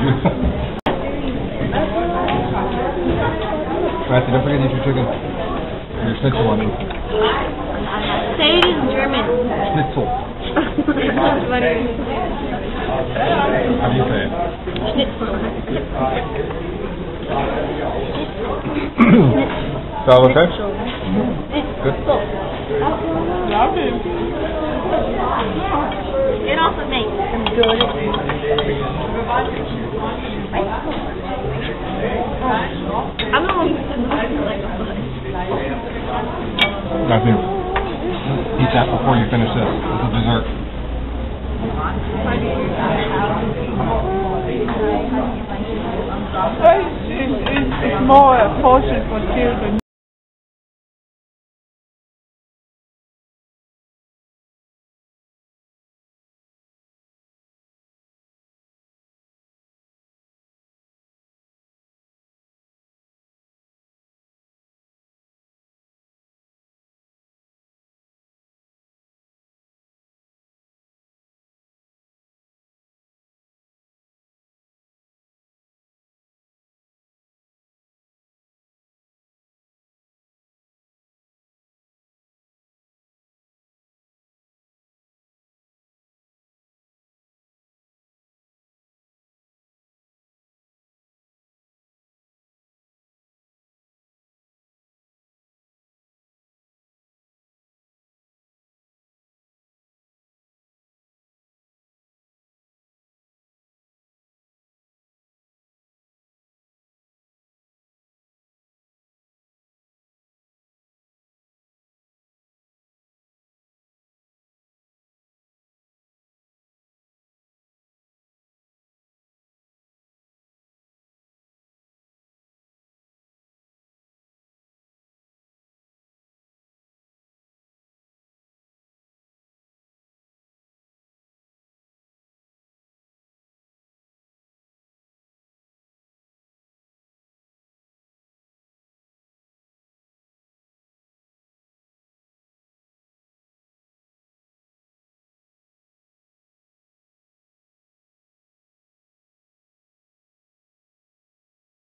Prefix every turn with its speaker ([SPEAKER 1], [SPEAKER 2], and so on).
[SPEAKER 1] Matthew, don't forget to eat your chicken. Your schnitzel on me.
[SPEAKER 2] Say it in German.
[SPEAKER 1] Schnitzel.
[SPEAKER 2] That's funny.
[SPEAKER 1] How do you say it?
[SPEAKER 2] Schnitzel.
[SPEAKER 1] Is that okay? Good.
[SPEAKER 2] It also makes some good. I'm the one who's like a foot.
[SPEAKER 1] Matthew, eat that before you finish this. It's a dessert.
[SPEAKER 3] It's more a portion for children.